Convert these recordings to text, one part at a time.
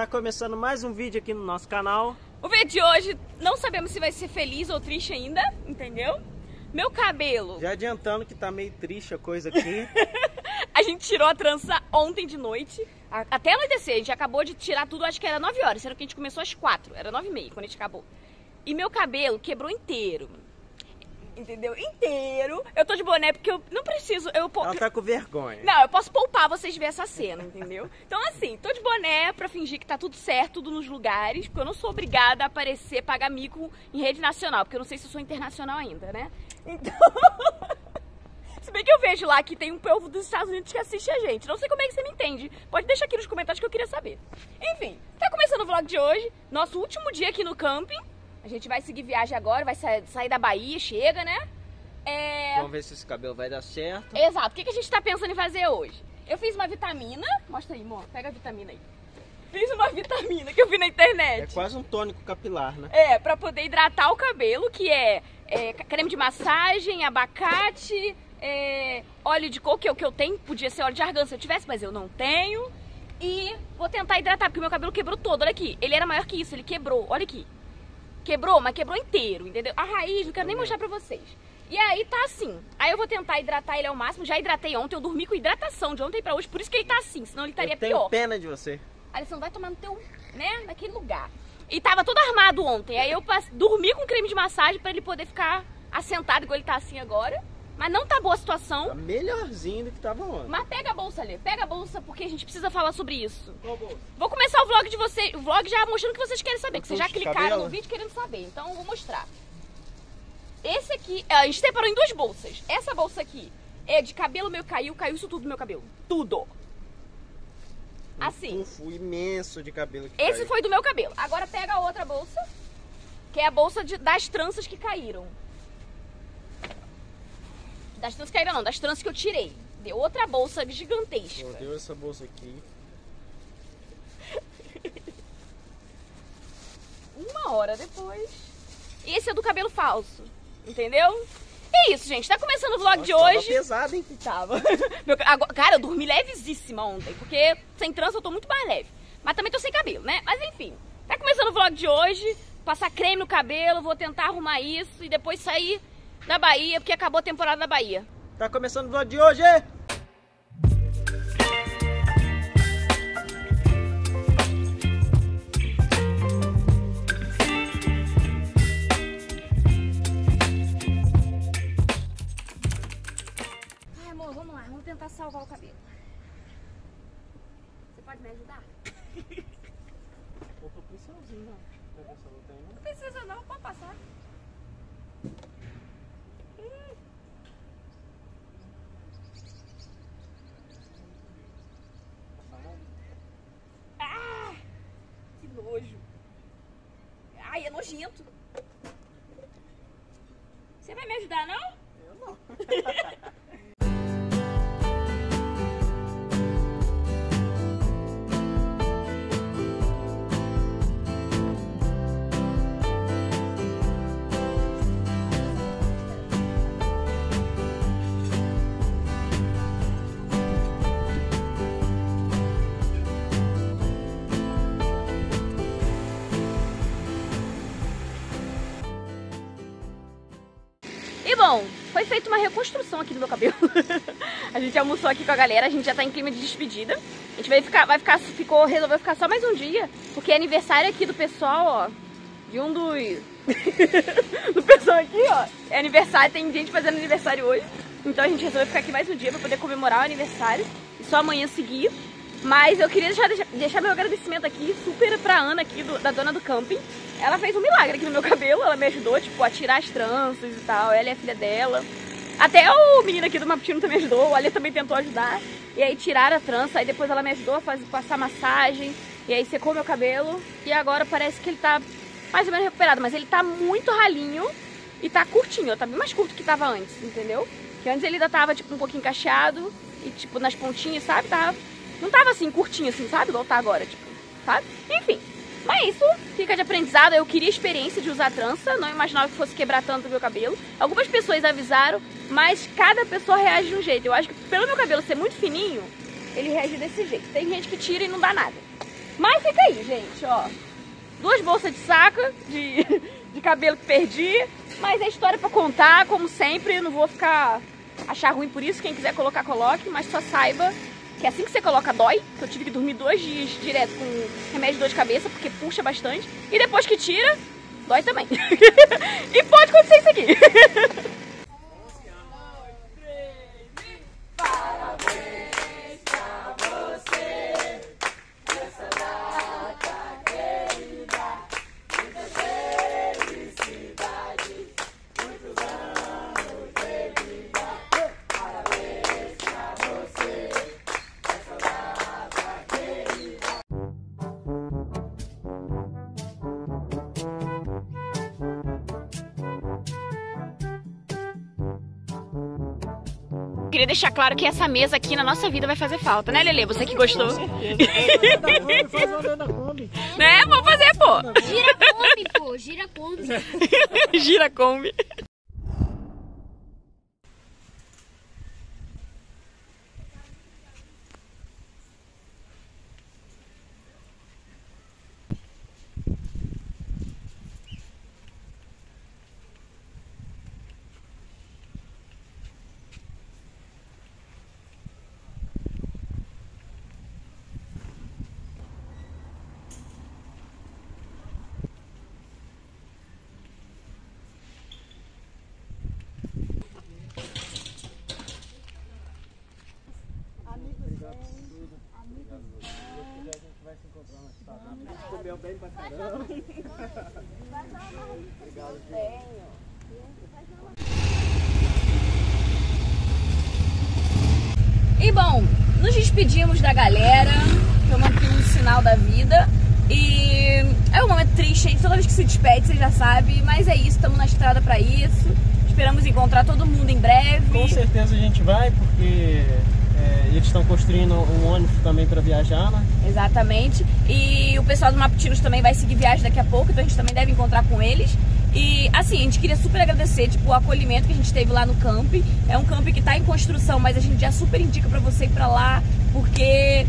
Tá começando mais um vídeo aqui no nosso canal. O vídeo de hoje, não sabemos se vai ser feliz ou triste ainda, entendeu? Meu cabelo... Já adiantando que tá meio triste a coisa aqui. A gente tirou a trança ontem de noite, até anoitecer. A gente acabou de tirar tudo, acho que era 9 horas, sendo que a gente começou às 4, era 9h30 quando a gente acabou. E meu cabelo quebrou inteiro. Entendeu? Inteiro. Eu tô de boné porque eu não preciso... Ela tá com vergonha. Não, eu posso poupar vocês verem essa cena, entendeu? Então assim, tô de boné pra fingir que tá tudo certo, tudo nos lugares, porque eu não sou obrigada a aparecer, pagar mico em rede nacional, porque eu não sei se eu sou internacional ainda, né? Então... Se bem que eu vejo lá que tem um povo dos Estados Unidos que assiste a gente. Não sei como é que você me entende. Pode deixar aqui nos comentários que eu queria saber. Enfim, tá começando o vlog de hoje, nosso último dia aqui no camping. A gente vai seguir viagem agora, vai sair da Bahia, chega, né? Vamos ver se esse cabelo vai dar certo. Exato. O que a gente tá pensando em fazer hoje? Eu fiz uma vitamina. Mostra aí, amor. Pega a vitamina aí. Fiz uma vitamina que eu vi na internet. É quase um tônico capilar, né? É, pra poder hidratar o cabelo, que é creme de massagem, abacate, óleo de coco, que é o que eu tenho. Podia ser óleo de argan se eu tivesse, mas eu não tenho. E vou tentar hidratar, porque o meu cabelo quebrou todo. Olha aqui. Ele era maior que isso, ele quebrou. Olha aqui. Quebrou, mas quebrou inteiro, entendeu? A raiz, não quero nem mostrar pra vocês. E aí tá assim. Aí eu vou tentar hidratar ele ao máximo. Já hidratei ontem, eu dormi com hidratação de ontem pra hoje. Por isso que ele tá assim, senão ele estaria pior. Eu tenho pena de você. Alisson, vai tomar no teu, né, naquele lugar. E tava todo armado ontem. Aí eu dormi com creme de massagem pra ele poder ficar assentado igual ele tá assim agora. Mas não tá boa a situação. Tá melhorzinho do que tava ontem. Mas pega a bolsa ali, pega a bolsa, porque a gente precisa falar sobre isso. Qual bolsa? Vou começar o vlog de vocês, o vlog já mostrando o que vocês querem saber, que vocês já clicaram cabelo? no vídeo querendo saber. Então eu vou mostrar. Esse aqui, a gente separou em duas bolsas. Essa bolsa aqui é de cabelo meu, caiu isso tudo do meu cabelo. Tudo. Assim. Um tufo imenso de cabelo que Esse caiu. foi do meu cabelo. Agora pega a outra bolsa, que é a bolsa das tranças que caíram. Das tranças que caíram não, das tranças que eu tirei. Deu outra bolsa gigantesca. Deu essa bolsa aqui. Uma hora depois. E esse é do cabelo falso. Entendeu? É isso, gente. Tá começando o vlog de hoje. Tava pesado, hein? Tava. Cara, eu dormi levezíssima ontem, porque sem trança eu tô muito mais leve. Mas também tô sem cabelo, né? Mas enfim. Tá começando o vlog de hoje. Passar creme no cabelo, vou tentar arrumar isso e depois sair da Bahia, porque acabou a temporada da Bahia. Tá começando o vlog de hoje! Ai, amor, vamos lá. Vamos tentar salvar o cabelo. Você pode me ajudar? Eu tô pincelzinho, não. Não precisa não, pode passar. Ah, que nojo. Ai, é nojento. Você vai me ajudar, não? Eu não. E bom, foi feita uma reconstrução aqui do meu cabelo. A gente almoçou aqui com a galera, a gente já tá em clima de despedida. A gente resolveu ficar só mais um dia, porque é aniversário aqui do pessoal, ó, de um dos... do pessoal aqui, ó, é aniversário, tem gente fazendo aniversário hoje. Então a gente resolveu ficar aqui mais um dia pra poder comemorar o aniversário e só amanhã seguir. Mas eu queria deixar meu agradecimento aqui super pra Ana aqui, da dona do camping. Ela fez um milagre aqui no meu cabelo, ela me ajudou, tipo, a tirar as tranças e tal, ela é a filha dela. Até o menino aqui do Maputino também ajudou, o Ale também tentou ajudar. E aí tiraram a trança, aí depois ela me ajudou a passar massagem, e aí secou meu cabelo. E agora parece que ele tá mais ou menos recuperado, mas ele tá muito ralinho e tá curtinho, tá bem mais curto que tava antes, entendeu? Que antes ele ainda tava, tipo, um pouquinho cacheado e, tipo, nas pontinhas, sabe? Não tava assim, curtinho assim, sabe? Igual tá agora, tipo, sabe? Enfim. Mas isso fica de aprendizado. Eu queria experiência de usar trança, não imaginava que fosse quebrar tanto o meu cabelo. Algumas pessoas avisaram, mas cada pessoa reage de um jeito. Eu acho que pelo meu cabelo ser muito fininho, ele reage desse jeito. Tem gente que tira e não dá nada. Mas fica aí, gente, ó. 2 bolsas de saca de cabelo que perdi. Mas é história pra contar, como sempre. Não vou achar ruim por isso. Quem quiser colocar, coloque. Mas só saiba que assim que você coloca, dói. Que eu tive que dormir 2 dias direto com remédio de dor de cabeça, porque puxa bastante. E depois que tira, dói também. E pode acontecer isso aqui. Queria deixar claro que essa mesa aqui na nossa vida vai fazer falta, né, Lelê? Você que gostou. Com certeza. Faz uma dona Kombi. Né? Vou fazer, pô. Gira Kombi, pô. Gira Kombi. Gira Kombi. Comeu bem pra caramba. E bom, nos despedimos da galera, tomando aqui um sinal da vida. E é um momento triste, gente. Toda vez que se despede, você já sabe. Mas é isso, estamos na estrada pra isso. Esperamos encontrar todo mundo em breve. Com certeza a gente vai, porque eles estão construindo um ônibus também para viajar, né? Exatamente. E o pessoal do Maputinos também vai seguir viagem daqui a pouco, então a gente também deve encontrar com eles. E assim, a gente queria super agradecer o acolhimento que a gente teve lá no camp. É um camp que está em construção, mas a gente já super indica para você ir para lá, porque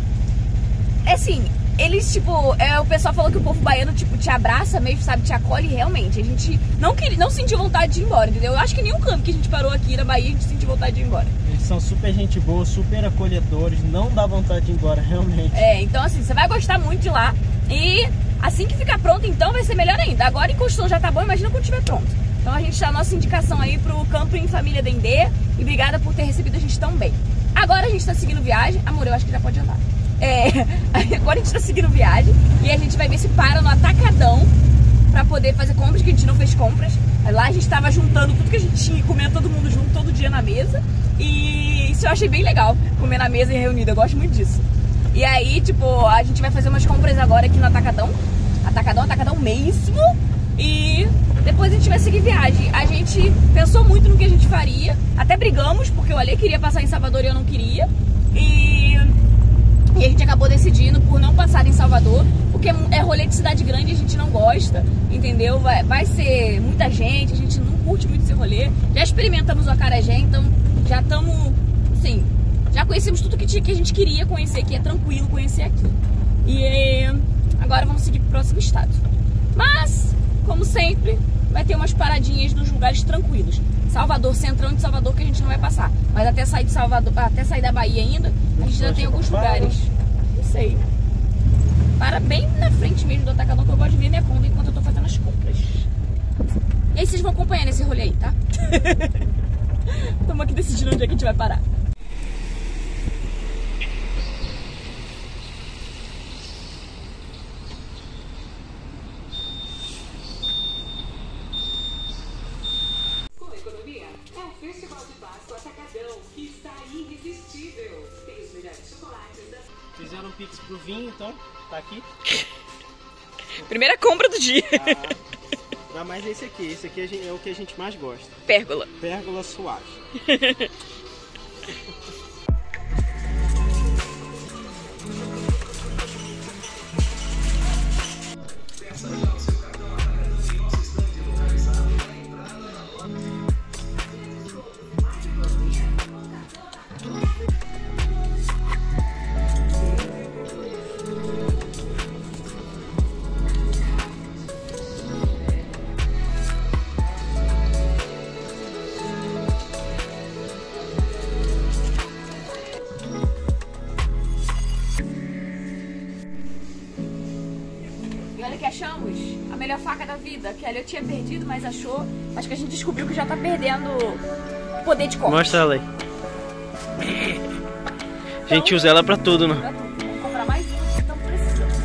assim, eles o pessoal falou que o povo baiano te abraça mesmo, sabe, te acolhe realmente. A gente não sentiu vontade de ir embora, entendeu? Eu acho que nenhum camp que a gente parou aqui na Bahia a gente sentiu vontade de ir embora. Eles são super gente boa, super acolhedores, não dá vontade de ir embora, realmente. Então assim, você vai gostar muito de lá. E assim que ficar pronto, então, vai ser melhor ainda. Agora em construção já tá bom, imagina quando estiver pronto. Então a gente dá a nossa indicação aí pro Camping Família Dendê. E obrigada por ter recebido a gente tão bem. Agora a gente tá seguindo viagem. Amor, eu acho que já pode andar. Agora a gente tá seguindo viagem. E a gente vai ver se para no Atacadão pra poder fazer compras, que a gente não fez compras. Lá a gente tava juntando tudo que a gente tinha e comendo todo mundo junto, todo dia na mesa. E isso eu achei bem legal, comer na mesa e reunido. Eu gosto muito disso. E aí, a gente vai fazer umas compras agora aqui no Atacadão. Atacadão mesmo. E depois a gente vai seguir viagem. A gente pensou muito no que a gente faria. Até brigamos, porque o Ale queria passar em Salvador e eu não queria. E a gente acabou decidindo por não passar em Salvador, porque é rolê de cidade grande e a gente não gosta, entendeu? Vai ser muita gente, a gente não curte muito esse rolê. Já experimentamos o acarajé, então já estamos, assim, já conhecemos tudo que a gente queria conhecer, que é tranquilo conhecer aqui. E agora vamos seguir pro próximo estado. Mas, como sempre, vai ter umas paradinhas nos lugares tranquilos. Salvador, centrão de Salvador, que a gente não vai passar. Mas até sair de Salvador, até sair da Bahia ainda, a gente ainda tem alguns lugares. Não sei. Para bem na frente mesmo do Atacadão, que eu gosto de ver minha conta enquanto eu tô fazendo as compras. E aí vocês vão acompanhando esse rolê aí, tá? Estamos aqui decidindo onde é que a gente vai parar. Fizeram um pix pro vinho, então, tá aqui. Primeira compra do dia. Dá mais esse aqui é o que a gente mais gosta. Pérgola. Pérgola suave. melhor faca da vida, que ali eu tinha perdido, mas achou. Acho que a gente descobriu que já tá perdendo poder de corte. Mostra ela aí. A gente usa ela pra tudo, né? Vamos comprar mais uma, que estamos precisando.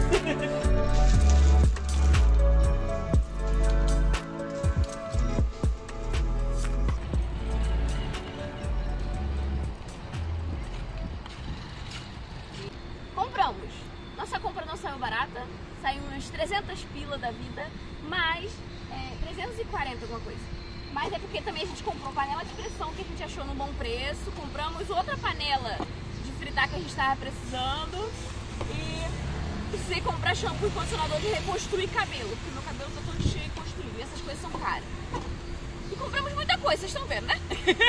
Compramos. Nossa compra não saiu barata, saiu umas 300 pila da vida, mas 340 alguma coisa. Mas é porque também a gente comprou panela de pressão que a gente achou num bom preço, compramos outra panela de fritar que a gente estava precisando e precisei comprar shampoo e condicionador de reconstruir cabelo, porque meu cabelo tá todo cheio e construído e essas coisas são caras. E compramos muita coisa, vocês estão vendo, né?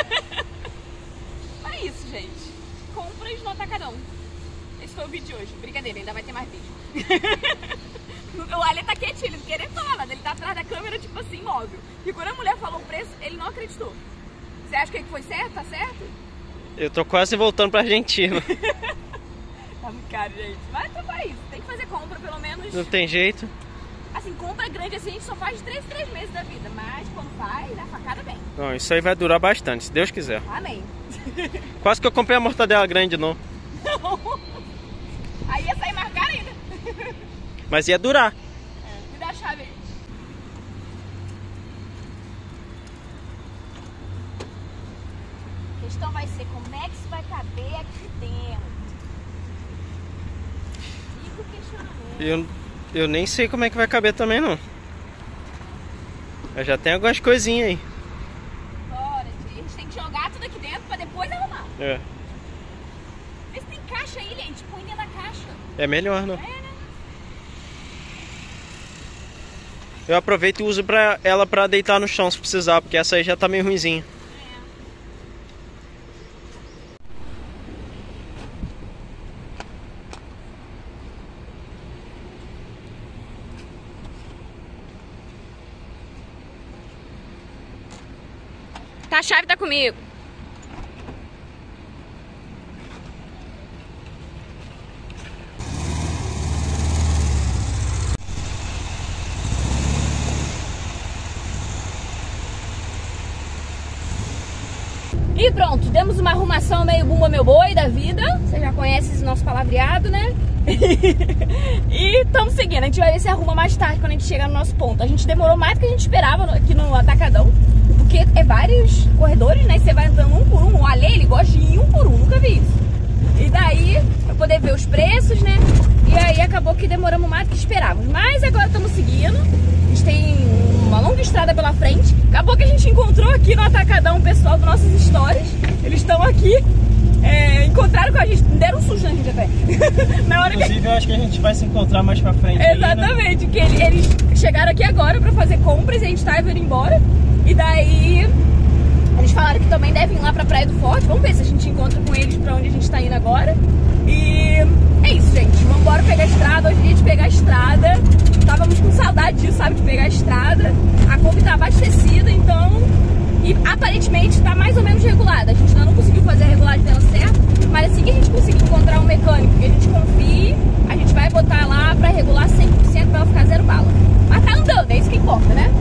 É isso, gente. Compras no Atacadão. Esse foi o vídeo de hoje. Brincadeira, ainda vai ter mais vídeo. O Ali tá quietinho, ele não queria falar nada. Ele tá atrás da câmera, tipo assim, imóvel. E quando a mulher falou o preço, ele não acreditou. Você acha que foi certo? Tá certo? Eu tô quase voltando pra Argentina. Tá muito caro, gente. Mas então faz isso. Tem que fazer compra, pelo menos. Não tem jeito. Assim, compra grande assim, a gente só faz de 3 em 3 meses da vida. Mas quando faz, a facada vem. Não, isso aí vai durar bastante, se Deus quiser. Amém. Quase que eu comprei a mortadela grande, não. Não. Aí ia sair mais caro ainda. Mas ia durar. Me dá a chave aí. A questão vai ser como é que isso vai caber aqui dentro. Fica o questionamento. Eu nem sei como é que vai caber também, não. Eu já tem algumas coisinhas aí. Bora, a gente tem que jogar tudo aqui dentro pra depois arrumar. É. Vê se tem caixa aí, gente. Põe dentro da caixa. É melhor, não? É, né? Eu aproveito e uso ela pra deitar no chão se precisar, porque essa aí já tá meio ruinzinha. Tá, a chave tá comigo. E pronto, demos uma arrumação meio bumba meu boi da vida. Você já conhece esse nosso palavreado, né? E estamos seguindo, a gente vai ver se arruma mais tarde quando a gente chegar no nosso ponto. A gente demorou mais do que a gente esperava aqui no Atacadão, porque é vários corredores, né? Você vai entrando um por um. O Ale, ele gosta de ir um por um, nunca vi isso. E daí, pra poder ver os preços, né? E aí acabou que demoramos mais do que esperávamos. Mas agora estamos seguindo. A gente tem uma longa estrada pela frente. Acabou que a gente encontrou aqui no Atacadão o pessoal das nossas histórias. Eles estão aqui. Encontraram com a gente, deram um susto na gente até. Na hora Inclusive, eu acho que a gente vai se encontrar mais pra frente. Exatamente, aí, né? Que eles chegaram aqui agora pra fazer compras e a gente tá indo embora. E daí eles falaram que também devem ir lá pra Praia do Forte. Vamos ver se a gente encontra com eles pra onde a gente tá indo agora. E é isso, gente. Vamos embora pegar a estrada. Hoje é dia de pegar a estrada. Estávamos com saudade disso, sabe? De pegar a estrada. A Kombi tá abastecida, então... E aparentemente tá mais ou menos regulada. A gente ainda não conseguiu fazer a regulagem dela certa, mas assim que a gente conseguir encontrar um mecânico que a gente confie, a gente vai botar lá pra regular 100% pra ela ficar zero bala. Mas tá andando, é isso que importa, né?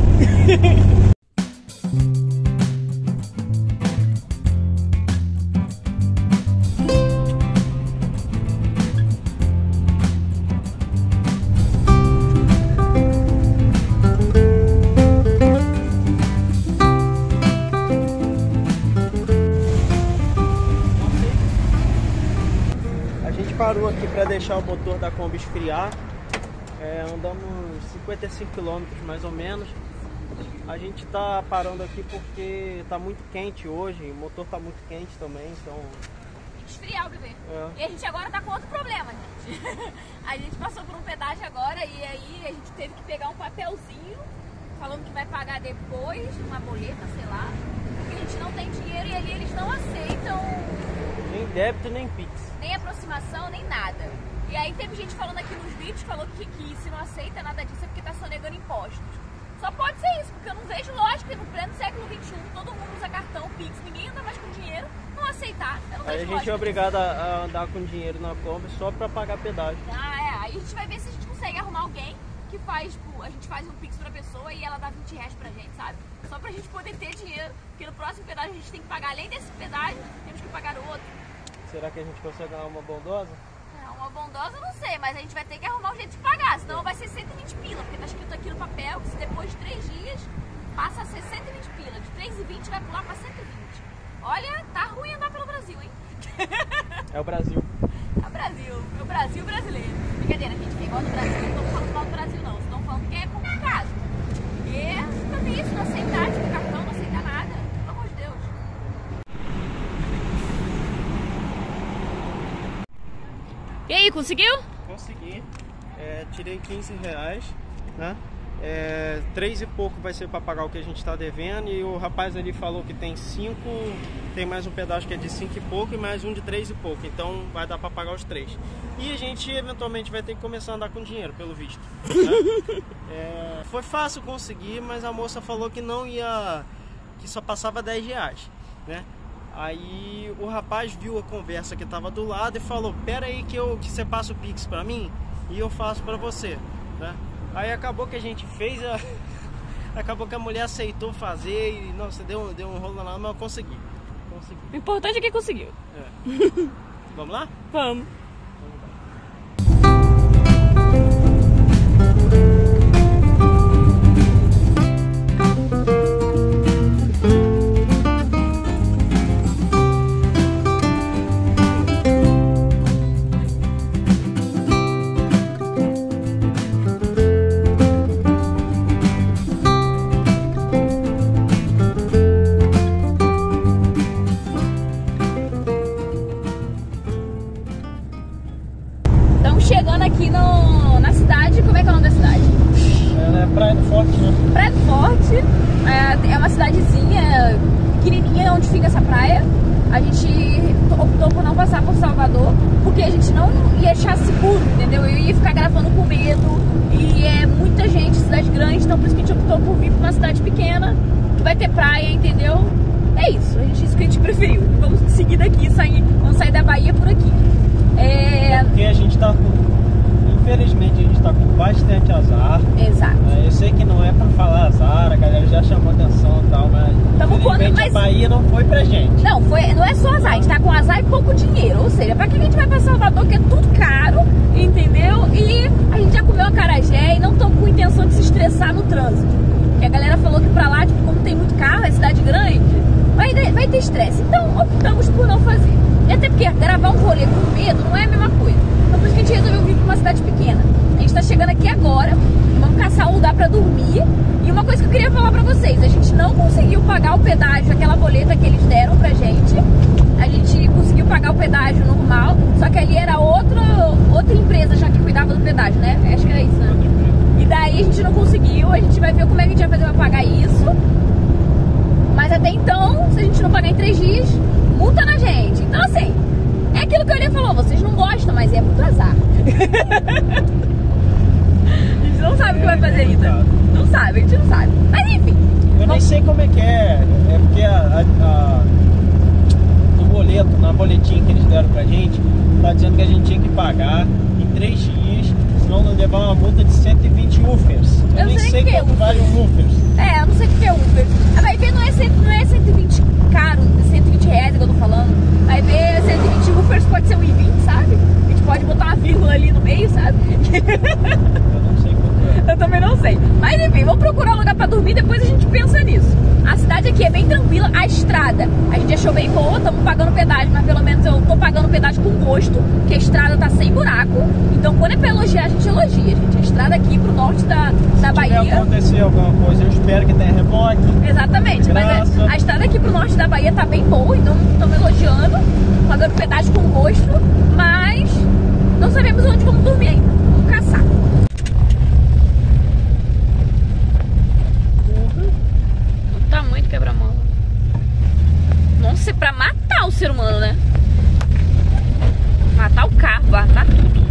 Parou aqui para deixar o motor da Kombi esfriar. Andamos 55 km mais ou menos. A gente tá parando aqui porque tá muito quente hoje, o motor tá muito quente também, então... Tem que esfriar o bebê. E a gente agora tá com outro problema, gente. A gente passou por um pedágio agora e aí a gente teve que pegar um papelzinho falando que vai pagar depois, uma boleta, sei lá. Porque a gente não tem dinheiro e ali eles não aceitam... Nem débito, nem Pix. Nem aproximação, nem nada. E aí teve gente falando aqui nos vídeos, falou que se não aceita nada disso é porque tá sonegando impostos. Só pode ser isso, porque eu não vejo lógica no pleno século XXI, todo mundo usa cartão, Pix, ninguém anda mais com dinheiro, não aceitar. Eu não vejo aí a gente lógica. É obrigado a andar com dinheiro na Kombi só pra pagar pedágio. Aí a gente vai ver se a gente consegue arrumar alguém que faz, tipo, a gente faz um pix pra pessoa e ela dá 20 reais pra gente, sabe? Só pra gente poder ter dinheiro, porque no próximo pedágio a gente tem que pagar, além desse pedágio, temos que pagar o outro. Será que a gente consegue ganhar uma bondosa? Não, uma bondosa eu não sei, mas a gente vai ter que arrumar um jeito de pagar, senão vai ser 120 pila, porque tá escrito aqui no papel que se depois de 3 dias passa a ser 120 pila, de 3,20 vai pular pra 120. Olha, tá ruim andar pelo Brasil, hein? É o Brasil. É o Brasil, é o Brasil brasileiro. Brincadeira, a gente tem igual no Brasil, não estamos falando mal do Brasil não, estão falando que é complicado. E também isso, não aceitar, tipo, cartão, não aceitar nada, pelo amor de Deus. E aí, conseguiu? Consegui. Tirei 15 reais, né? 3 e pouco vai ser para pagar o que a gente está devendo, e o rapaz ali falou que tem 5, tem mais um pedaço que é de 5 e pouco e mais um de 3 e pouco, então vai dar para pagar os 3. E a gente eventualmente vai ter que começar a andar com dinheiro, pelo visto, né? Foi fácil conseguir, mas a moça falou que não ia, que só passava 10 reais, né? Aí o rapaz viu a conversa que estava do lado e falou: pera aí que você passa o Pix para mim e eu faço para você, né? Aí acabou que a gente fez, acabou que a mulher aceitou fazer e, nossa, deu um rolo lá, mas eu consegui. O importante é que conseguiu. Vamos lá? Vamos. Chegando aqui na cidade, como é que é o nome da cidade? Ela é Praia do Forte, né? Praia do Forte, é uma cidadezinha pequenininha onde fica essa praia. A gente optou por não passar por Salvador, porque a gente não ia achar seguro, entendeu? Eu ia ficar gravando com medo, e é muita gente, cidade grande, então por isso que a gente optou por vir pra uma cidade pequena, que vai ter praia, entendeu? É isso, isso que a gente preferiu. Vamos seguir daqui, vamos sair da Bahia por aqui. Porque a gente tá com, infelizmente, a gente tá com bastante azar. Exato. Eu sei que não é pra falar azar, a galera já chamou atenção e tal, mas infelizmente a Bahia não foi pra gente. Não é só azar, a gente tá com azar e pouco dinheiro, ou seja, pra que a gente vai pra Salvador, que é tudo caro, entendeu? E a gente já comeu acarajé e não tô com intenção de se estressar no trânsito. Porque a galera falou que pra lá, tipo, como tem muito carro, é cidade grande, vai ter estresse. Então optamos por não fazer. E até porque gravar um rolê com medo não é a mesma coisa. Então por isso que a gente resolveu vir pra uma cidade pequena. A gente tá chegando aqui agora, vamos caçar um lugar pra dormir. E uma coisa que eu queria falar pra vocês: a gente não conseguiu pagar o pedágio, aquela boleta que eles deram pra gente. A gente conseguiu pagar o pedágio normal, só que ali era outra empresa já que cuidava do pedágio, né? Acho que era isso, né? E daí a gente não conseguiu, a gente vai ver como é que a gente vai fazer pra pagar isso. Mas até então, se a gente não pagar em 3 dias, multa na gente. Então assim, é aquilo que o Elia falou, vocês não gostam, mas é muito azar. A gente não sabe o que vai fazer ainda. Não sabe, a gente não sabe. Mas enfim. Eu nem sei como é que é. É porque no boleto, na boletinha que eles deram pra gente, tá dizendo que a gente tinha que pagar em 3 dias, senão não levar uma multa de 120 UFERs. Eu nem sei quanto vale um UFERs. Eu não sei o que é Uber. Vai ver, não é 120 caro, 120 reais que eu tô falando. Vai ver, 120 Ufers pode ser 1,20, sabe? A gente pode botar uma vírgula ali no meio, sabe? Eu não sei quanto é. Eu também não sei. Mas enfim, vamos procurar um lugar pra dormir, depois a gente pensa nisso. A cidade aqui é bem tranquila, a estrada a gente achou bem boa, estamos pagando pedágio, mas pelo menos eu tô pagando pedágio com gosto, que a estrada tá sem buraco. Então quando é pra elogiar, a gente elogia, gente. A estrada aqui pro norte da Bahia. Se acontecer alguma coisa, eu espero que tenha reboque. Exatamente, mas a estrada aqui pro norte da Bahia tá bem boa, então estamos elogiando, pagando pedágio com gosto, mas não sabemos onde vamos dormir ainda. Vamos caçar. O tamanho do quebra-mola. Nossa, é pra matar o ser humano, né? Matar o carro, matar tudo.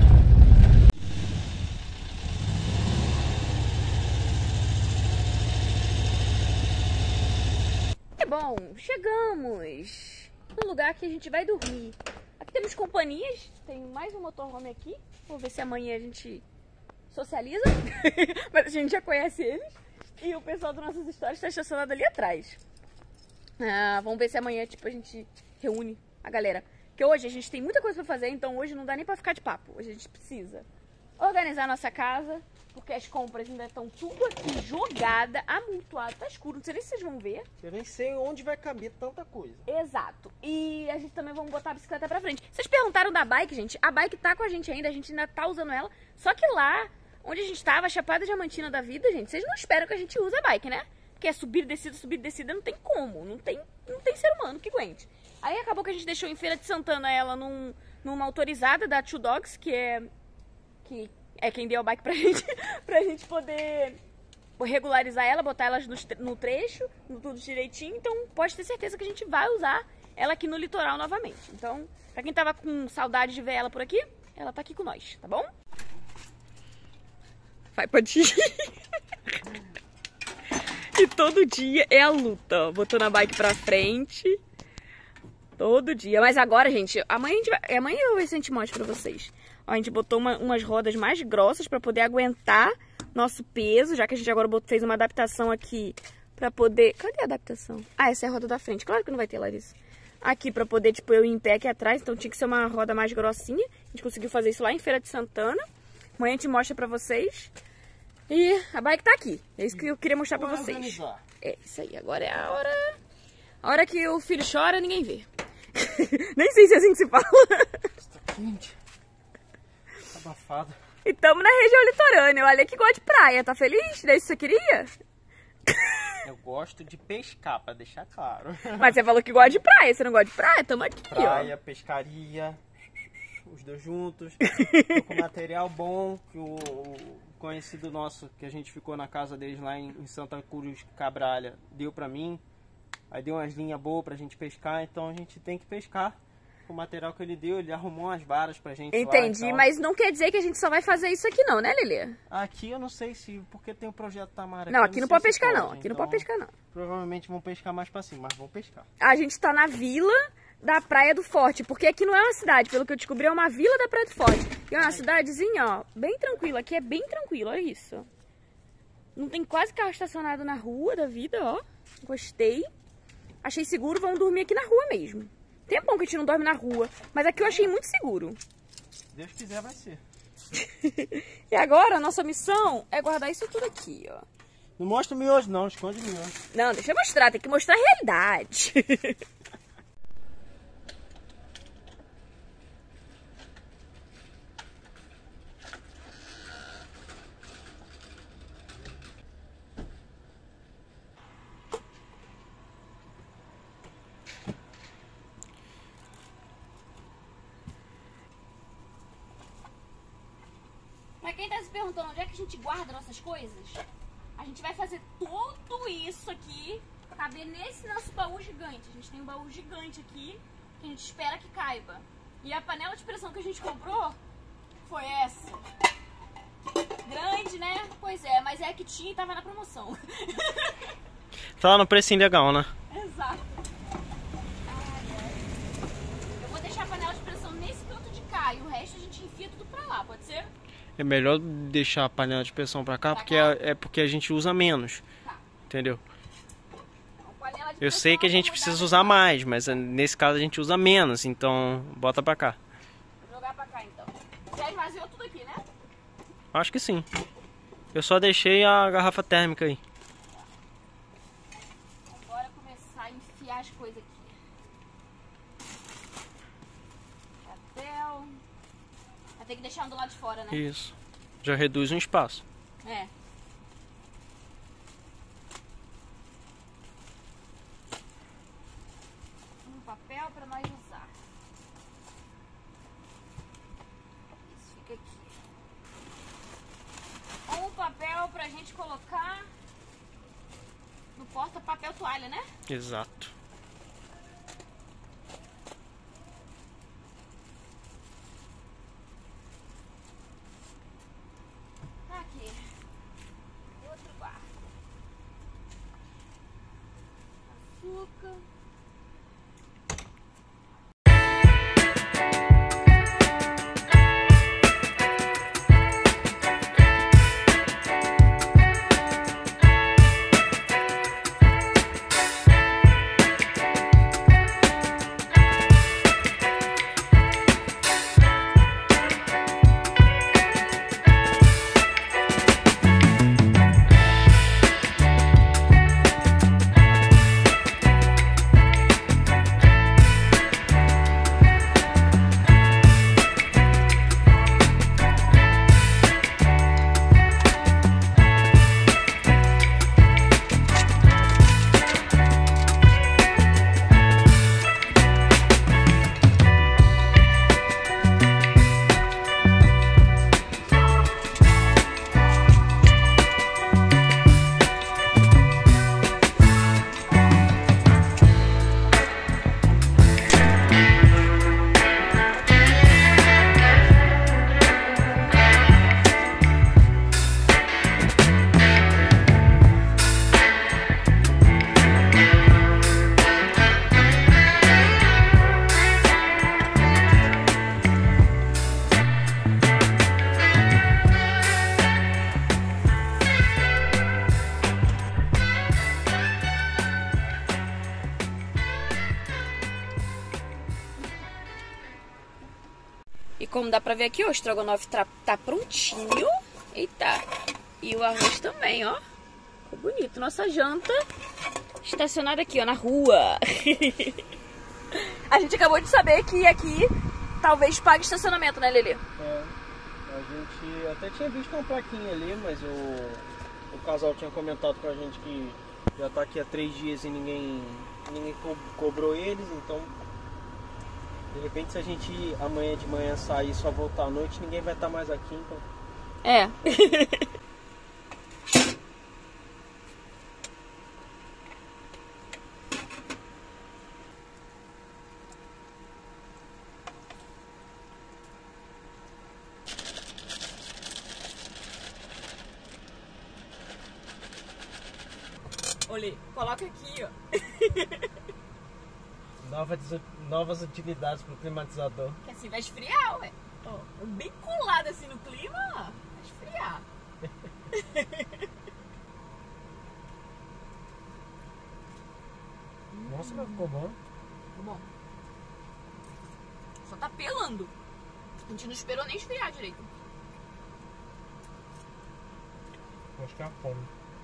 Bom, chegamos no lugar que a gente vai dormir. Aqui temos companhias, tem mais um motorhome aqui. Vou ver se amanhã a gente socializa, mas a gente já conhece eles. E o pessoal das nossas histórias está estacionado ali atrás. Vamos ver se amanhã, tipo, a gente reúne a galera. Porque hoje a gente tem muita coisa pra fazer, então hoje não dá nem pra ficar de papo. Hoje a gente precisa organizar a nossa casa, porque as compras ainda estão tudo aqui jogada, amontoado, tá escuro, não sei nem se vocês vão ver. Eu nem sei onde vai caber tanta coisa. Exato. E a gente também vamos botar a bicicleta pra frente. Vocês perguntaram da bike, gente? A bike tá com a gente ainda tá usando ela. Só que lá, onde a gente tava, Chapada Diamantina da vida, gente, vocês não esperam que a gente use a bike, né? Porque é subir e descida, não tem como. Não tem ser humano que aguente. Aí acabou que a gente deixou em Feira de Santana ela numa autorizada da Two Dogs, que é quem deu a bike pra gente poder regularizar ela, botar elas no trecho, tudo direitinho. Então pode ter certeza que a gente vai usar ela aqui no litoral novamente. Então, pra quem tava com saudade de ver ela por aqui, ela tá aqui com nós, tá bom? Vai, pode ir. E todo dia é a luta, ó. Botando a bike pra frente. Todo dia. Mas agora, gente, amanhã eu vou ver se a gente mostra pra vocês. Ó, a gente botou umas rodas mais grossas pra poder aguentar nosso peso, já que a gente agora fez uma adaptação aqui pra poder... Cadê a adaptação? Ah, essa é a roda da frente. Claro que não vai ter, Larissa. Aqui pra poder, tipo, eu ir em pé aqui atrás. Então tinha que ser uma roda mais grossinha. A gente conseguiu fazer isso lá em Feira de Santana. Amanhã a gente mostra pra vocês. E a bike tá aqui. É isso que eu queria mostrar pra vocês. Organizar. É isso aí. Agora é a hora... A hora que o filho chora, ninguém vê. Nem sei se é assim que se fala. Está quente. Abafado. E estamos na região litorânea. Olha que gosta de praia. Tá feliz? Daí você queria? Eu gosto de pescar, pra deixar claro. Mas você falou que gosta de praia. Você não gosta de praia? Tamo aqui, Praia, ó. pescaria, os dois juntos. Tô com material bom, que o conhecido nosso, que a gente ficou na casa deles lá em Santa Cruz Cabralha, deu pra mim. Aí deu umas linhas boas pra gente pescar, então a gente tem que pescar com o material que ele deu. Ele arrumou umas varas pra gente. Entendi, lá, mas não quer dizer que a gente só vai fazer isso aqui não, né, Lelê? Aqui eu não sei se, porque tem o projeto Tamara. Não, aqui não pode sei se pescar não, aqui não pode pescar não. Provavelmente vão pescar mais pra cima, mas vão pescar. A gente tá na vila da Praia do Forte, porque aqui não é uma cidade, pelo que eu descobri é uma vila da Praia do Forte. E é uma cidadezinha, ó, bem tranquila, aqui é bem tranquilo, olha isso. Não tem quase carro estacionado na rua da vida, ó, gostei. Achei seguro, vamos dormir aqui na rua mesmo. Tem bom que a gente não dorme na rua, mas aqui eu achei muito seguro. Se Deus quiser, vai ser. E agora a nossa missão é guardar isso tudo aqui, ó. Não mostra o miojo não, esconde o miojo. Não, deixa eu mostrar, tem que mostrar a realidade. Pra quem tá se perguntando onde é que a gente guarda nossas coisas, a gente vai fazer tudo isso aqui pra caber nesse nosso baú gigante. A gente tem um baú gigante aqui que a gente espera que caiba. E a panela de pressão que a gente comprou foi essa. Grande, né? Pois é, mas é a que tinha e tava na promoção. Tá lá no precinho legal, né? Exato. Eu vou deixar a panela de pressão nesse canto de cá e o resto a gente enfia tudo pra lá, pode ser? É melhor deixar a panela de pressão pra cá, porque é porque a gente usa menos. Tá. Entendeu? Então, panela de Eu pressão sei que a gente precisa usar mais, mas nesse caso a gente usa menos, então bota pra cá. Vou jogar pra cá então. Já esvaziou tudo aqui, né? Acho que sim. Eu só deixei a garrafa térmica aí. Agora começar a enfiar as coisas aqui. Papel. Vai ter que deixar um do lado de fora, né? Isso. Já reduz um espaço. É. Um papel pra nós usar. Isso fica aqui. Um papel pra gente colocar no porta-papel toalha, né? Exato. Tá aqui. Outro guarda. Açúcar. E como dá pra ver aqui, ó, o estrogonofe tá prontinho. Eita. E o arroz também, ó. Ficou bonito. Nossa janta estacionada aqui, ó, na rua. A gente acabou de saber que aqui talvez pague estacionamento, né, Lelê? É, a gente até tinha visto uma plaquinha ali, mas o casal tinha comentado com a gente que já tá aqui há 3 dias e ninguém cobrou eles, então de repente se a gente ir amanhã de manhã sair e só voltar à noite, ninguém vai estar mais aqui, então... É. Olha, coloca aqui, ó. Novas utilidades pro climatizador. Que assim vai esfriar, ué. Ó, bem colado assim no clima, ó. Vai esfriar. Nossa, mas ficou bom. Ficou bom. Só tá pelando. A gente não esperou nem esfriar direito. Acho que é a fome.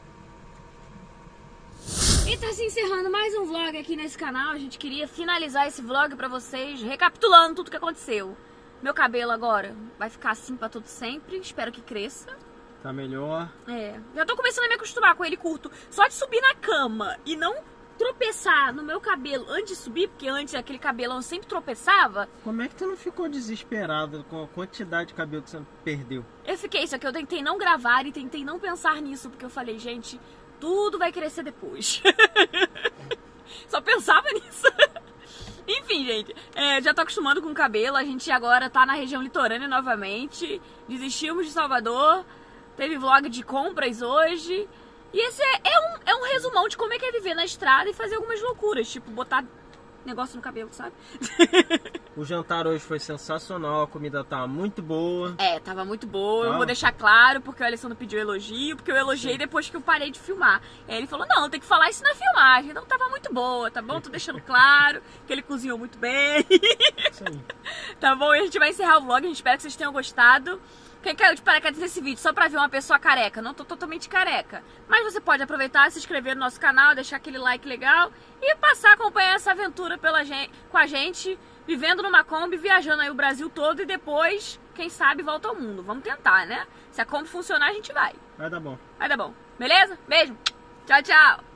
E tá se encerrando mais um vlog aqui nesse canal. A gente queria finalizar esse vlog pra vocês, recapitulando tudo que aconteceu. Meu cabelo agora vai ficar assim pra todo sempre. Espero que cresça. Tá melhor. É, já tô começando a me acostumar com ele curto. Só de subir na cama e não tropeçar no meu cabelo antes de subir, porque antes aquele cabelão sempre tropeçava. Como é que tu não ficou desesperado com a quantidade de cabelo que você perdeu? Eu fiquei, só que eu tentei não gravar e tentei não pensar nisso, porque eu falei, gente, tudo vai crescer depois. Só pensava nisso. Enfim, gente, já tô acostumando com o cabelo. A gente agora tá na região litorânea novamente. Desistimos de Salvador. Teve vlog de compras hoje. E esse é um resumão de como é que é viver na estrada e fazer algumas loucuras. Tipo, botar negócio no cabelo, sabe? O jantar hoje foi sensacional, a comida tá muito boa. É, tava muito boa. Eu Ah. vou deixar claro, porque o Alessandro pediu elogio, porque eu elogiei depois que eu parei de filmar. Aí ele falou, não, tem que falar isso na filmagem. Então tava muito boa, tá bom? Tô deixando claro que ele cozinhou muito bem. Isso aí. Tá bom? E a gente vai encerrar o vlog. A gente espera que vocês tenham gostado. Quem caiu de paraquedas nesse vídeo só pra ver uma pessoa careca? Não tô totalmente careca. Mas você pode aproveitar, se inscrever no nosso canal, deixar aquele like legal e passar a acompanhar essa aventura com a gente, vivendo numa Kombi, viajando aí o Brasil todo e depois, quem sabe, volta ao mundo. Vamos tentar, né? Se a Kombi funcionar, a gente vai. Vai dar bom. Vai dar bom. Beleza? Beijo. Tchau, tchau.